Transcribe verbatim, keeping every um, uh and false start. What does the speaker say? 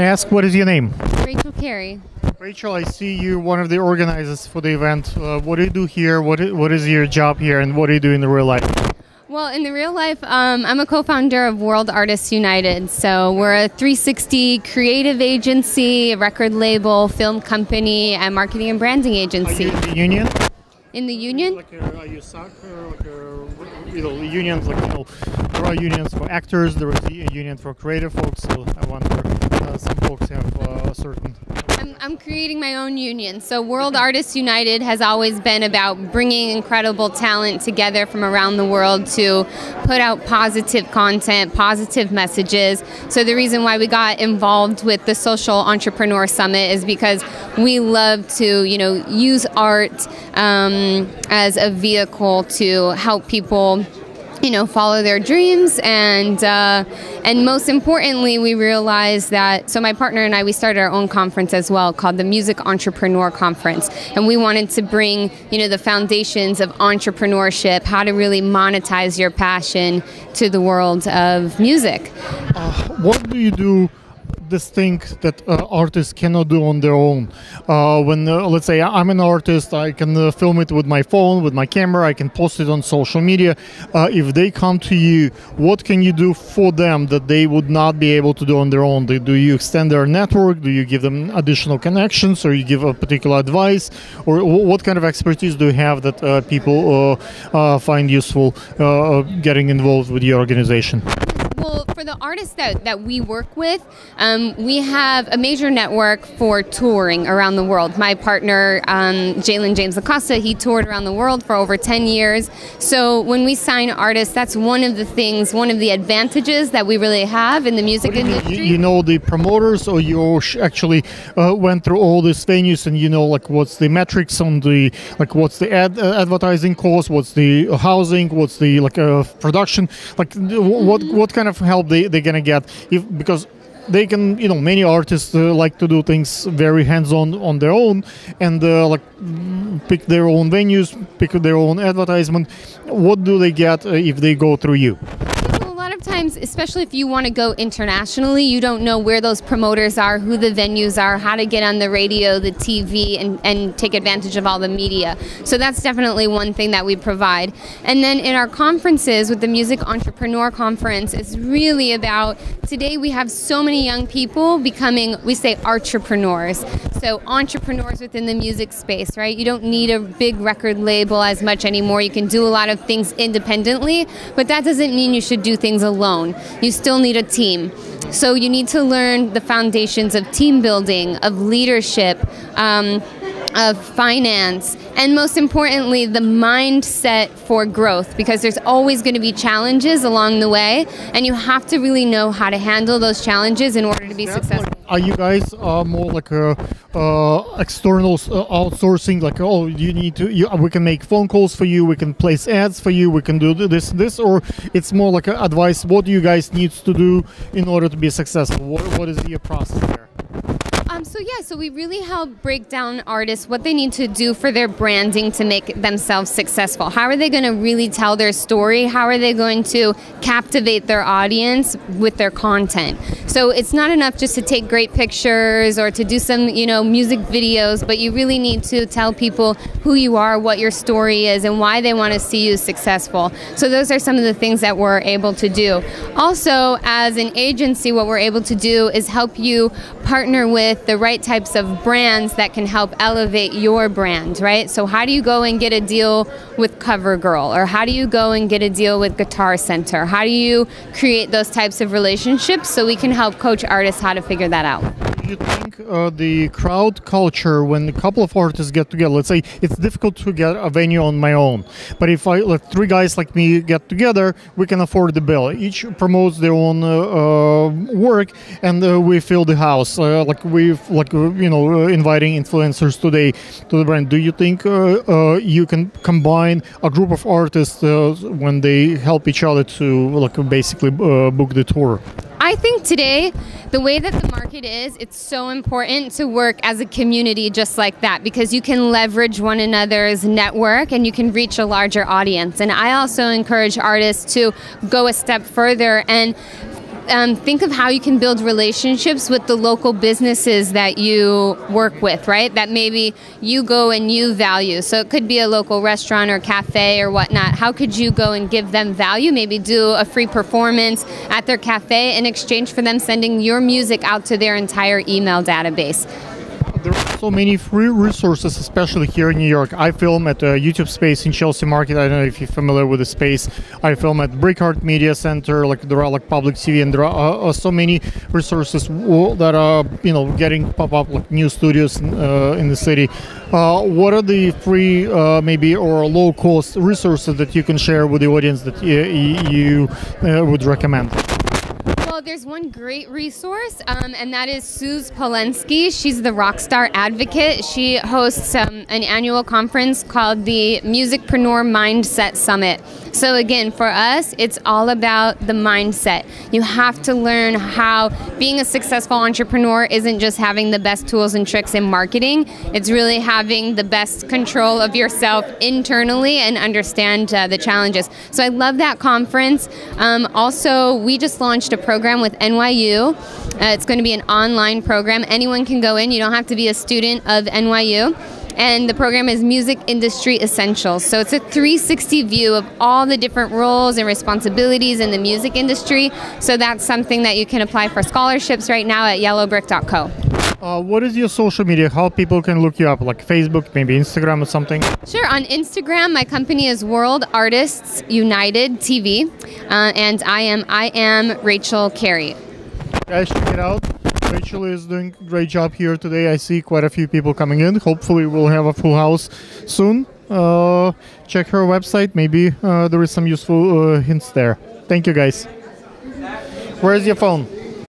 May I ask, what is your name? Rachel Carey. Rachel, I see you one of the organizers for the event. Uh, what do you do here? What is, what is your job here, and what do you do in the real life? Well, in the real life, um, I'm a co-founder of World Artists United. So we're a three sixty creative agency, a record label, film company, and marketing and branding agency. Are you in the union? In the union? Like a, are you soccer, like a, you know, unions, like, you know, there are unions for actors, there is a union for creative folks, so I wonder, uh, some folks have uh, a certain... I'm, I'm creating my own union. So World Artists United has always been about bringing incredible talent together from around the world to put out positive content, positive messages. So the reason why we got involved with the Social Entrepreneur Summit is because we love to, you know, use art um, as a vehicle to help people, you know, follow their dreams, and uh, and most importantly, we realized that. So my partner and I, we started our own conference as well, called the Music Entrepreneur Conference, and we wanted to bring, you know, the foundations of entrepreneurship, how to really monetize your passion, to the world of music. Uh, what do you do? This thing that uh, artists cannot do on their own. Uh, when, uh, let's say, I'm an artist, I can uh, film it with my phone, with my camera, I can post it on social media. Uh, if they come to you, what can you do for them that they would not be able to do on their own? Do, do you extend their network? Do you give them additional connections, or you give a particular advice? Or what kind of expertise do you have that uh, people uh, uh, find useful uh, getting involved with your organization? Well, for the artists that, that we work with, um, we have a major network for touring around the world. My partner, um, Jalen James Acosta, he toured around the world for over ten years. So when we sign artists, that's one of the things, one of the advantages that we really have in the music industry. You, you know the promoters, or you actually uh, went through all these venues, and you know, like, what's the metrics on the, like, what's the ad, uh, advertising cost, what's the housing, what's the, like, uh, production, like, what what kind of help they, they're gonna get, if because they can, you know, many artists uh, like to do things very hands-on on their own, and uh, like pick their own venues, pick their own advertisement. What do they get uh, if they go through you? Times, especially if you want to go internationally, you don't know where those promoters are, who the venues are, how to get on the radio, the T V, and, and take advantage of all the media. So that's definitely one thing that we provide. And then in our conferences, with the Music Entrepreneur Conference, it's really about, today we have so many young people becoming, we say, entrepreneurs. So entrepreneurs within the music space, right? You don't need a big record label as much anymore. You can do a lot of things independently, but that doesn't mean you should do things alone. alone. You still need a team. So you need to learn the foundations of team building, of leadership, um, of finance, and most importantly, the mindset for growth, because there's always going to be challenges along the way, and you have to really know how to handle those challenges in order to be successful. Are you guys uh, more like a uh, external uh, outsourcing? Like, oh, you need to, you, we can make phone calls for you, we can place ads for you, we can do this, this, or it's more like a advice? What do you guys need to do in order to be successful? What, what is your process there? Um, so yeah, so we really help break down artists what they need to do for their branding to make themselves successful. How are they going to really tell their story? How are they going to captivate their audience with their content? So it's not enough just to take great pictures or to do some, you know, music videos, but you really need to tell people who you are, what your story is, and why they want to see you successful. So those are some of the things that we're able to do. Also, as an agency, what we're able to do is help you partner with the right types of brands that can help elevate your brand, right? So how do you go and get a deal with CoverGirl? Or how do you go and get a deal with Guitar Center? How do you create those types of relationships so we can help coach artists how to figure that out? Do you think uh, the crowd culture, when a couple of artists get together, let's say it's difficult to get a venue on my own, but if I let three guys like me get together, we can afford the bill. Each promotes their own uh, uh, work, and uh, we fill the house. Uh, like we've, like uh, you know, uh, inviting influencers today to the brand. Do you think uh, uh, you can combine a group of artists uh, when they help each other to, like, basically uh, book the tour? I think today, the way that the market is, it's so important to work as a community just like that, because you can leverage one another's network and you can reach a larger audience. And I also encourage artists to go a step further and um, think of how you can build relationships with the local businesses that you work with, right? That maybe you go and you value. So it could be a local restaurant or cafe or whatnot. How could you go and give them value? Maybe do a free performance at their cafe in exchange for them sending your music out to their entire email database. There are so many free resources, especially here in New York. I film at the YouTube space in Chelsea Market. I don't know if you're familiar with the space. I film at Brickart Media Center. Like there are like public T V, and there are uh, so many resources that are you know getting pop up, like new studios uh, in the city. Uh, what are the free, uh, maybe or low cost resources that you can share with the audience that you, you uh, would recommend? Well, there's one great resource, um, and that is Suze Polensky. She's the Rockstar Advocate. She hosts um, an annual conference called the Musicpreneur Mindset Summit. So again, for us, it's all about the mindset. You have to learn how being a successful entrepreneur isn't just having the best tools and tricks in marketing. It's really having the best control of yourself internally and understand uh, the challenges. So I love that conference. Um, also, we just launched a program with N Y U. Uh, it's going to be an online program. Anyone can go in. You don't have to be a student of N Y U. And the program is Music Industry Essentials. So it's a three sixty view of all the different roles and responsibilities in the music industry. So that's something that you can apply for scholarships right now at yellow brick dot co. Uh, what is your social media? How people can look you up? Like Facebook, maybe Instagram or something? Sure. On Instagram, my company is World Artists United T V. Uh, and I am, I am Rachel Carey. Guys, check it out. Rachel is doing a great job here today. I see quite a few people coming in. Hopefully we'll have a full house soon. Uh, check her website. Maybe uh, there is some useful uh, hints there. Thank you, guys. Where's your phone?